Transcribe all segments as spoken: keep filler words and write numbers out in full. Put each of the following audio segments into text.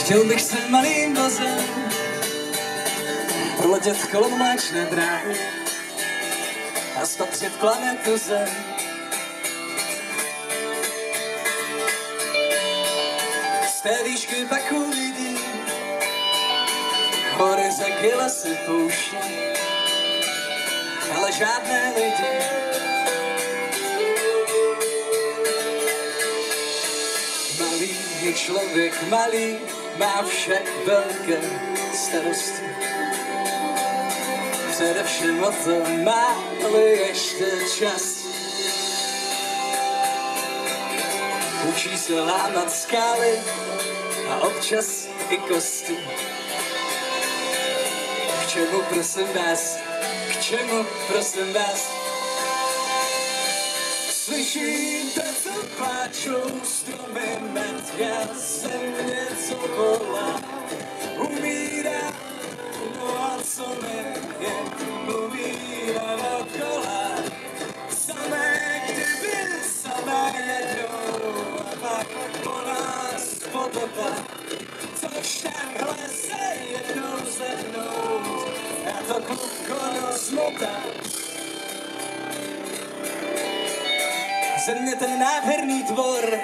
Chtěl bych se malým vozem proletět kolem Mléčné dráhy a spatřit planetu Zem. Z té výšky pak uvidím hory, řeky, lesy, pouště, ale žádné lidi. Malý je člověk, malý, má však velké starosti. Především o to máli ještě čas. Učí se lámat skály a občas i kosti. K čemu prosím vás, k čemu prosím vás? Slyšíte, co pláčou stromy, Matka Země, co volá, umírá, no a co není, umírá dokola. Samé kdyby, samé jednou, a pak po nás potopa, což takhle se jednou zvednout, a to kukonu zmota. Země ten nádherný tvor,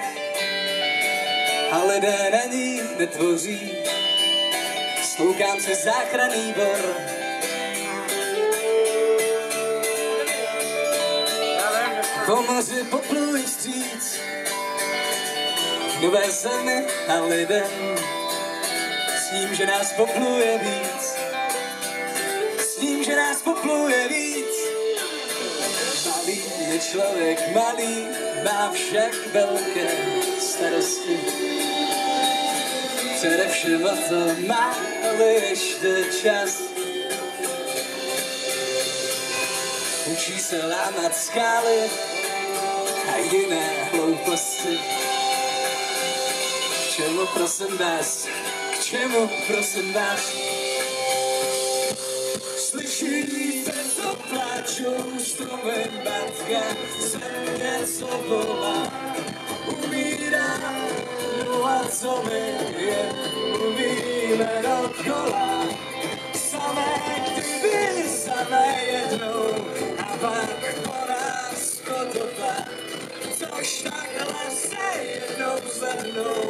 a lidé na ní netvoří. Sloukám si záchranný bor. Po moři popluji vstříc k nové zemi a lidem. S tím, že nás popluje víc, s tím, že nás popluje víc. Malý je člověk, malý, má však velké starosti. Především o to máli ještě čas. Učí se lámat skály a jiné hlouposti. K čemu prosím vás, k čemu prosím vás? Slyšíte, co pláčou stromy, Matka Země, co volá, umírá, no a co my je, umíme dokola. Samé kdyby, samé jednou, a pak po nás potopa, což takhle se jednou zvednou,